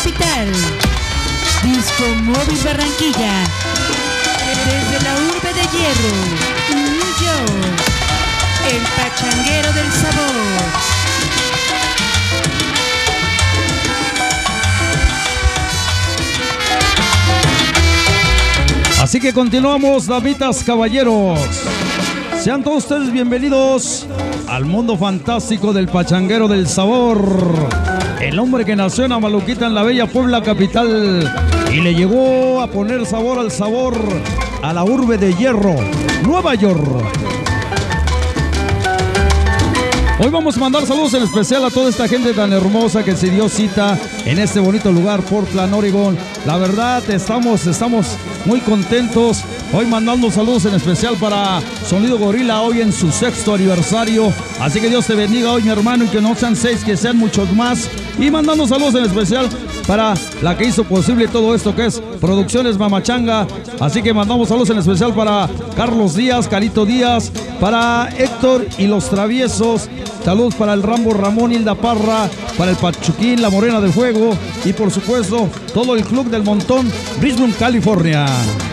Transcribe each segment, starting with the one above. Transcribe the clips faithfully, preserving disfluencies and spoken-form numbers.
capital. Disco Móvil Barranquilla. Desde la urbe de hierro, New York. El pachanguero del sabor. Así que continuamos, damitas, caballeros. Sean todos ustedes bienvenidos al mundo fantástico del pachanguero del sabor. El hombre que nació en Amaluquita, en la bella Puebla capital, y le llegó a poner sabor al sabor a la urbe de hierro, Nueva York. Hoy vamos a mandar saludos en especial a toda esta gente tan hermosa que se dio cita en este bonito lugar, Portland, Oregon. La verdad, estamos, estamos muy contentos. Hoy mandando saludos en especial para Sonido Gorila, hoy en su sexto aniversario. Así que Dios te bendiga hoy, mi hermano, y que no sean seis, que sean muchos más. Y mandando saludos en especial para la que hizo posible todo esto, que es Producciones Mamachanga. Así que mandamos saludos en especial para Carlos Díaz, Carito Díaz, para Héctor y los Traviesos. Saludos para el Rambo Ramón, Hilda Parra, para el Pachuquín, la Morena del Fuego y por supuesto todo el Club del Montón, Brisbane, California.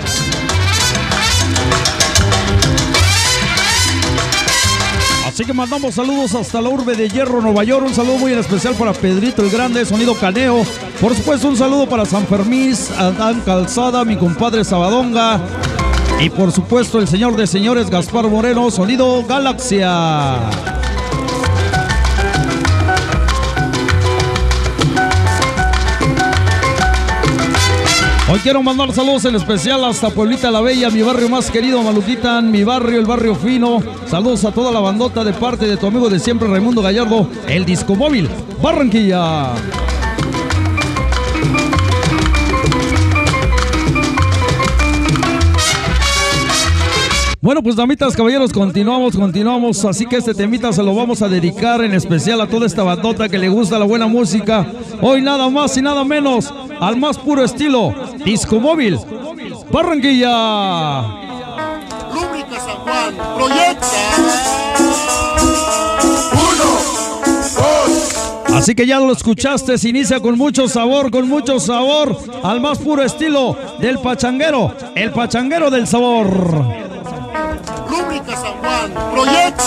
Así que mandamos saludos hasta la urbe de hierro, Nueva York. Un saludo muy en especial para Pedrito el Grande, Sonido Caneo. Por supuesto un saludo para San Fermín, Adán Calzada, mi compadre Sabadonga. Y por supuesto el señor de señores, Gaspar Moreno, Sonido Galaxia. Hoy quiero mandar saludos en especial hasta Pueblita la Bella, mi barrio más querido, Maluquitan, mi barrio, el barrio fino. Saludos a toda la bandota de parte de tu amigo de siempre, Raimundo Gallardo, el Disco Móvil Barranquilla. Bueno, pues damitas, caballeros, continuamos, continuamos. Así que este temita se lo vamos a dedicar en especial a toda esta bandota que le gusta la buena música. Hoy nada más y nada menos, al más puro estilo, Disco Móvil Barranquilla. Rúbrica San Juan, proyecta. Uno, dos. Así que ya lo escuchaste, se inicia con mucho sabor, con mucho sabor, al más puro estilo del pachanguero, el pachanguero del sabor. Rúbrica San Juan, proyecta.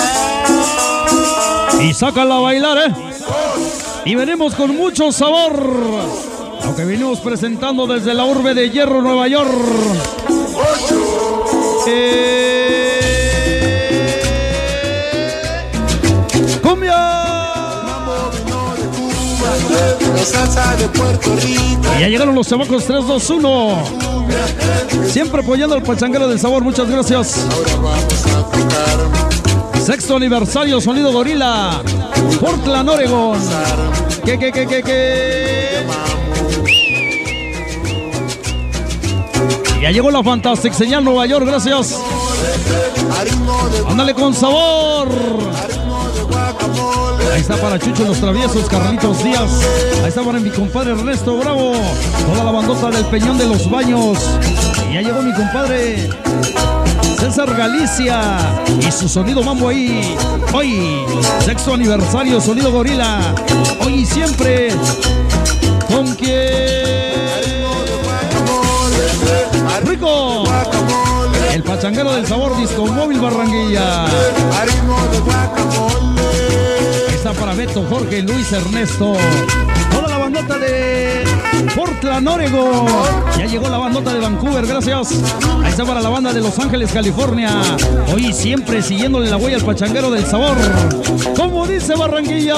Y sácala a bailar, ¿eh? Y venimos con mucho sabor, lo que venimos presentando desde la urbe de hierro, Nueva York. Eh... ¡Cumbia! Y ya llegaron los chamacos tres dos uno. Siempre apoyando al pachanguero del sabor, muchas gracias. Sexto aniversario, Sonido Gorila, Portland, Oregon. ¿Qué, qué, qué, qué, qué? Ya llegó la Fantastic Señal Nueva York, gracias. Ándale con sabor. Ahí está para Chucho los Traviesos, Carlitos Díaz. Ahí está para mi compadre Ernesto Bravo. Toda la bandota del Peñón de los Baños. Y ya llegó mi compadre César Galicia y su Sonido Mambo ahí. Hoy, sexto aniversario, Sonido Gorila. Hoy y siempre. ¿Con quién? ¡Rico! El pachanguero del sabor, Disco Móvil Barranquilla. Está para Beto, Jorge, Luis, Ernesto. Toda la bandota de Portland, Oregon. Ya llegó la bandota de Vancouver, gracias. Ahí está para la banda de Los Ángeles, California. Hoy y siempre siguiéndole la huella al pachanguero del sabor. Como dice Barranquilla.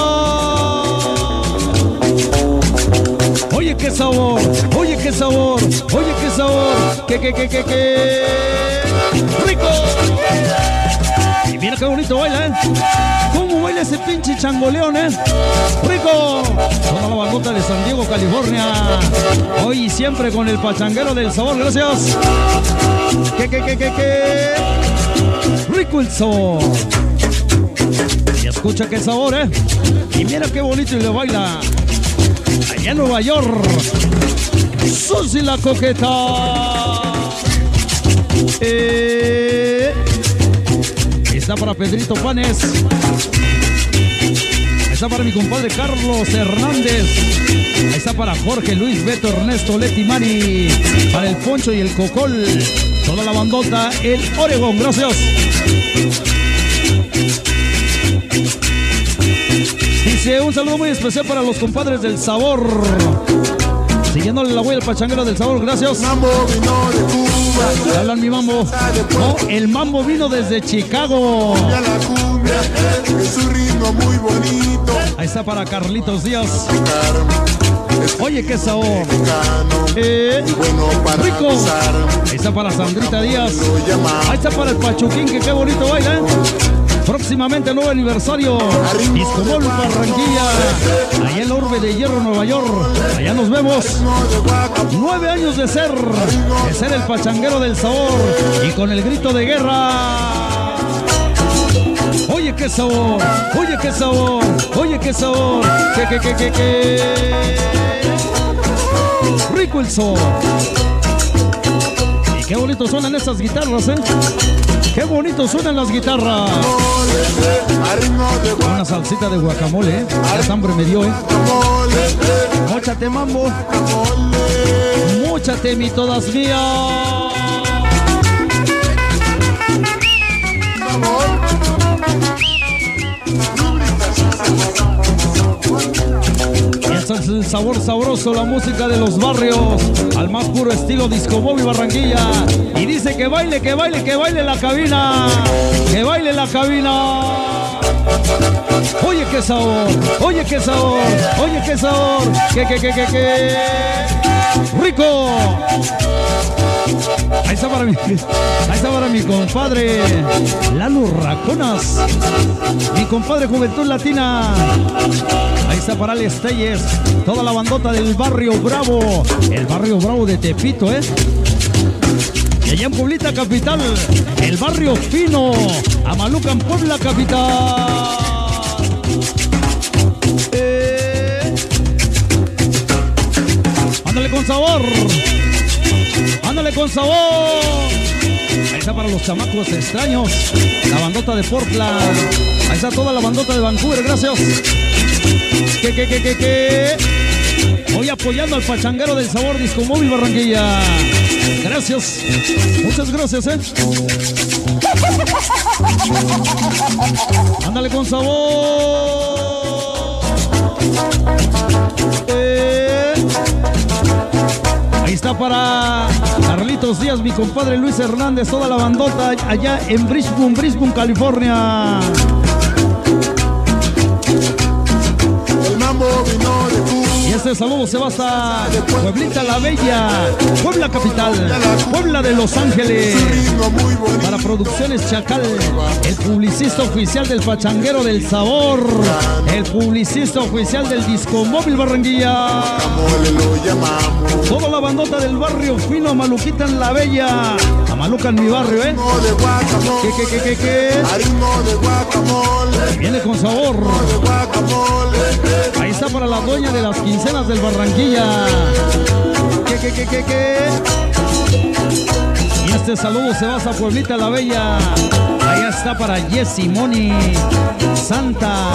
Oye qué sabor, oye qué sabor, oye qué sabor. Que, que, que, que, que. ¡Rico! Y mira qué bonito baila, ¿eh? ¿Cómo baila ese pinche changoleón, eh? ¡Rico! Toda la bandota de San Diego, California. Hoy y siempre con el pachanguero del sabor, gracias. ¿Qué, qué, qué, qué, qué? ¡Rico el sabor! Y escucha qué sabor, ¿eh? Y mira qué bonito y le baila. Allá en Nueva York. Susi la coqueta. Eh... Está para Pedrito Panes. está para mi compadre Carlos Hernández. Ahí está para Jorge, Luis, Beto, Ernesto, Leti, Mari. Para el Poncho y el Cocol. Toda la bandota, el Oregón. Gracias. Dice un saludo muy especial para los compadres del sabor. Siguiéndole la huella al pachanguero del sabor, gracias. Mambo vino de Cuba. Hablan mi mambo. No, el mambo vino desde Chicago. Ya la cumbia es un ritmo muy bonito. Ahí está para Carlitos Díaz. Oye, qué sabor. Eh, Bueno para rico. gozar. Ahí está para Sandrita Díaz. Lo llama. Ahí está para el Pachuquín, que qué bonito baila, ¿eh? Próximamente nuevo aniversario. Disco Mall Barranquilla. Allá en la urbe de Hierro, Nueva York. Allá nos vemos. Nueve años de ser. De ser el pachanguero del sabor. Y con el grito de guerra. Oye, qué sabor. Oye, qué sabor. Oye, qué sabor. Que, que, que, que, que. Rico el sabor. Y qué bonito suenan estas guitarras, ¿eh? Qué bonito suenan las guitarras. Una salsita de guacamole, ¿eh? Ya hambre me dio, ¿eh? Móchate, mambo. Móchate, mi todas mías. Este es el sabor sabroso, la música de los barrios, al más puro estilo Disco Móvil Barranquilla. Y dice que baile, que baile, que baile la cabina, que baile la cabina. Oye, qué sabor, oye, qué sabor, oye, qué sabor, que, que, que, que, que. Rico. Ahí está para mi, ahí está para mi compadre Lalo Raconas, mi compadre Juventud Latina. Ahí está para Alex Telles, toda la bandota del barrio Bravo, el barrio Bravo de Tepito, ¿eh? Y allá en Pueblita Capital, el barrio Fino, Amalucan, Puebla Capital. Eh. Ándale con sabor. Ándale con sabor. Ahí está para los chamacos extraños, la bandota de Portland. Ahí está toda la bandota de Vancouver, gracias. Que, que, que, que, que. Hoy apoyando al pachanguero del sabor Disco Móvil Barranquilla. Gracias. Muchas gracias, eh. Ándale con sabor. Eh. Ahí está para Carlitos Díaz, mi compadre Luis Hernández, toda la bandota allá en Brisbane, Brisbane, California. El mambo vino de Cuba. Y este saludo se va hasta Pueblita La Bella, Puebla Capital, Puebla de Los Ángeles. Para Producciones Chacal, el publicista oficial del pachanguero del sabor, el publicista oficial del Disco Móvil Barranquilla. Toda la bandota del barrio Fino, Amaluquita en La Bella. Amaluca en mi barrio, ¿eh? ¿Qué, qué, qué, qué, qué? Viene con sabor. Ahí está para la dueña de las quincenas del Barranquilla. ¿Qué, qué, qué, qué, qué? Y este saludo se va a Pueblita La Bella. Allá está para Jessy, Moni, Santa,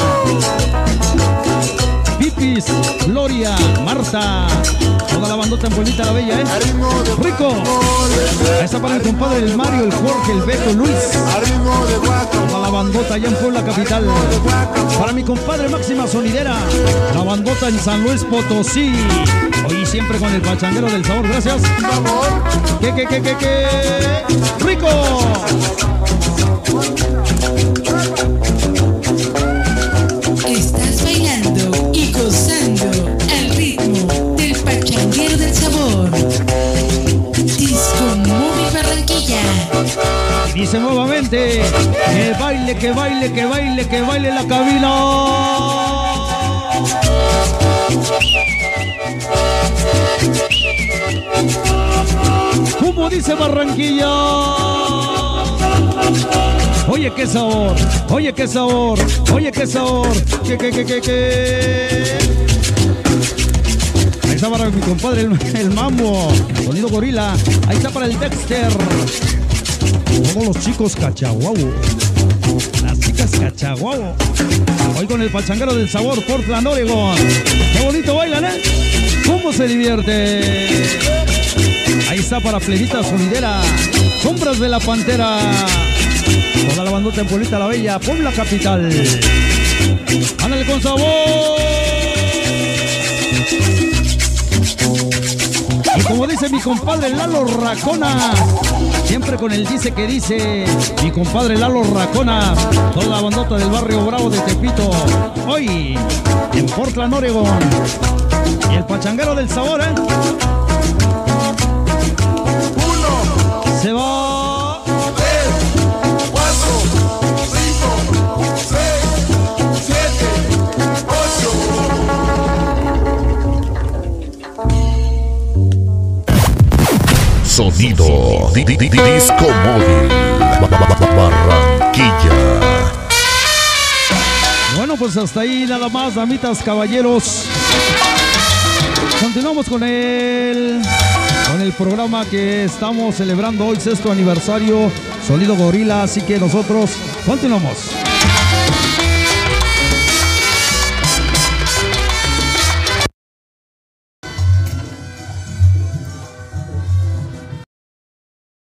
Pipis, Gloria, Marta. Toda la bandota en Pueblita La Bella, ¿eh? Rico. Ahí está para el compadre el Mario, el Jorge, el Beto, Luis. Toda la bandota allá en Puebla Capital. Para mi compadre Máxima Sonidera, la bandota en San Luis Potosí. Hoy siempre con el pachanguero del sabor, gracias. ¿Qué, qué, qué, qué, qué? ¡Rico! Estás bailando y gozando al ritmo del pachanguero del sabor. Disco Móvil Barranquilla. Y dice nuevamente, que baile, que baile, que baile, que baile la cabina. ¿Cómo dice Barranquilla? Oye, qué sabor, oye, qué sabor, oye, qué sabor, que, que, que, que, que. Ahí está para mi compadre el, el Mambo, sonido gorila. Ahí está para el Dexter. Todos los chicos cachahuau, las chicas cachahuau. Chaguao. Hoy con el Pachanguero del Sabor, Portland, Oregon. Qué bonito bailan, ¿eh? ¿Cómo se divierte? Ahí está para Plebita Sonidera, Sombras de la Pantera. Toda la bandota en Pueblita la Bella, Puebla capital. Ándale con sabor. Y como dice mi compadre Lalo Racona, siempre con el dice que dice, mi compadre Lalo Racona, toda la bandota del barrio Bravo de Tepito, hoy en Portland, Oregon. Y el Pachanguero del Sabor, ¿eh? Uno, Se va. tres, cuatro, cinco, seis, siete, ocho. Sonido di- di- di- Disco Móvil Barranquilla. Bueno, pues hasta ahí nada más, damitas, caballeros. Continuamos con el, con el programa que estamos celebrando hoy, sexto aniversario, Sonido Gorila. Así que nosotros continuamos.